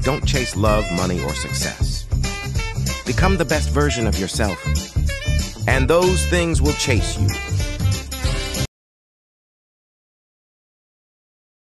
don't chase love, money, or success. Become the best version of yourself, and those things will chase you.